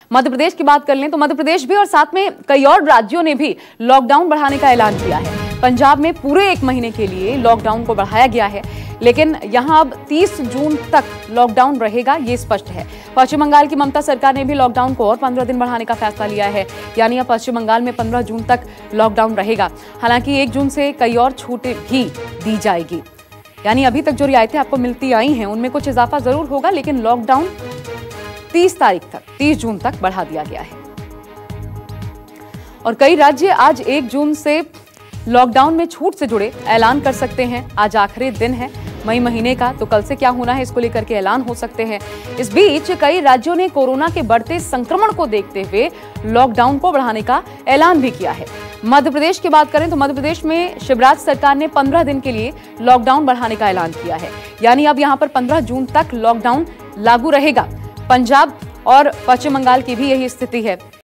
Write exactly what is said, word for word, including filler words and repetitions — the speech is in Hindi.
मध्य प्रदेश की बात कर लें तो मध्य प्रदेश भी और साथ में कई और राज्यों ने भी लॉकडाउन बढ़ाने का ऐलान किया है। पंजाब में पूरे एक महीने के लिए लॉकडाउन को बढ़ाया गया है, लेकिन यहां अब तीस जून तक लॉकडाउन रहेगा, ये स्पष्ट है। पश्चिम बंगाल की ममता सरकार ने भी लॉकडाउन को और पंद्रह दिन बढ़ाने का फैसला लिया है, यानी अब पश्चिम बंगाल में पंद्रह जून तक लॉकडाउन रहेगा। हालांकि एक जून से कई और छूटें भी दी जाएगी, यानी अभी तक जो रियायतें आपको मिलती आई हैं उनमें कुछ इजाफा जरूर होगा, लेकिन लॉकडाउन तीस तारीख तक तीस जून तक बढ़ा दिया गया है। और कई राज्य आज एक जून से लॉकडाउन में छूट से जुड़े ऐलान कर सकते हैं। आज आखिरी दिन है मई महीने का, तो कल से क्या होना है इसको लेकर के ऐलान हो सकते हैं। इस बीच कई राज्यों ने कोरोना के बढ़ते संक्रमण को देखते हुए लॉकडाउन को बढ़ाने का ऐलान भी किया है। मध्य प्रदेश की बात करें तो मध्य प्रदेश में शिवराज सरकार ने पंद्रह दिन के लिए लॉकडाउन बढ़ाने का ऐलान किया है, यानी अब यहां पर पंद्रह जून तक लॉकडाउन लागू रहेगा। पंजाब और पश्चिम बंगाल की भी यही स्थिति है।